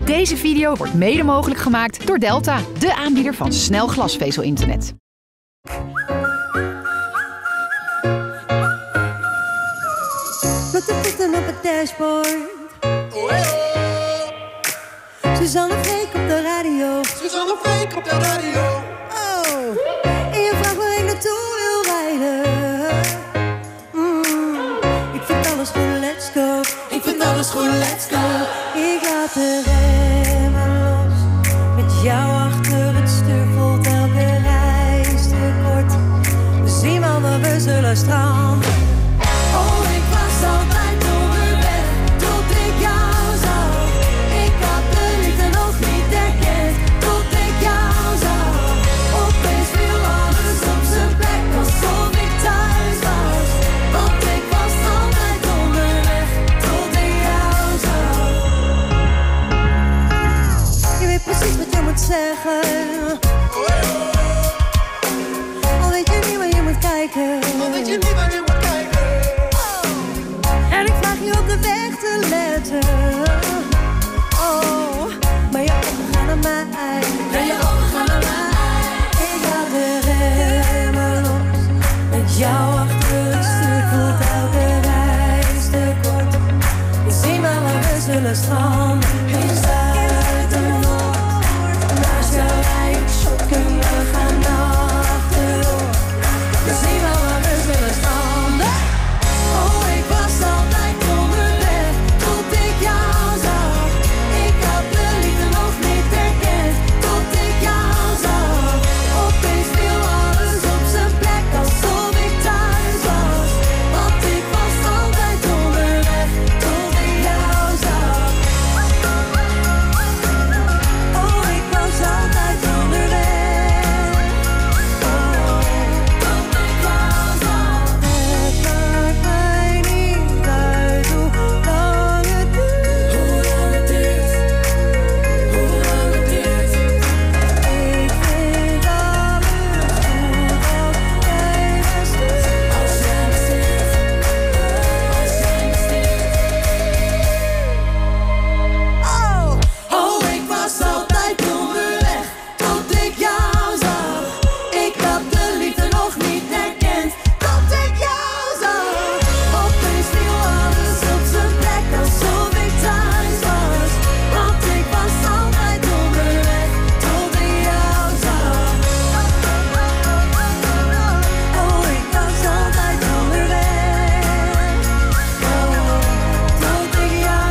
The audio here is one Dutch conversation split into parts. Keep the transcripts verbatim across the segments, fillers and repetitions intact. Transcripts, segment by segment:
Deze video wordt mede mogelijk gemaakt door Delta, de aanbieder van snel glasvezel-internet. Met de voeten op het dashboard. Suzanne Freek op de radio. Suzanne Freek op de radio. Oh, en je vraagt waar ik naartoe wil rijden. Mm, ik vind alles goed, let's go. Ik vind alles goed, let's go. Ik laat de remmen los. Met jou achter het stuur voelt elke reis te kort. We zien wel waar we zullen stranden. Oh, ik was altijd onderweg tot ik jou zag. Ik had de liefde nog niet herkend tot ik jou zag. Opeens viel alles op zijn plek alsof ik thuis was. Want ik was altijd onderweg tot ik jou zag. Je weet precies wat je moet zeggen. Al weet je niet waar je moet kijken. Al weet je niet waar je moet kijken. En ik vraag je op de weg te letten. Oh, maar je ogen gaan naar mij. Ja, je ogen gaan naar mij. Ik laat de remmen los. Met jou achter het stuur voelt elke reis te kort. We zien maar waar we zullen stranden. In zuid en noord. Naast jou rij ik shocken, we gaan achterop. We zien maar waar we zullen stranden. Oh, ik was altijd onderweg tot ik jou zag. Ik had de liefde nog niet herkend tot ik jou zag. Opeens viel alles op zijn plek alsof ik thuis was. Want ik was altijd onderweg tot ik jou zag. Oh, ik was altijd onderweg. Oh, tot ik jou zag. Het maakt mij niet uit hoe lang het duurt. Hoe lang het duurt. Hoe lang het duurt. Ik vind alles goed als jij me stuurt. Als jij me stuurt. Als jij me stuurt. Oh, oh, ik was altijd onderweg tot ik jou zag. Ik had de liefde nog niet herkend tot ik jou zag. Opeens viel alles op zijn plek alsof ik thuis was. Want ik was altijd onderweg tot ik jou zag. Oh, ik was altijd onderweg. Oh, tot ik jou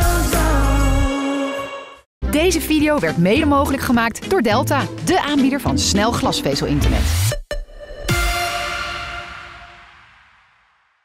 zag. Deze video werd mede mogelijk gemaakt door Delta, de aanbieder van snel glasvezel-internet.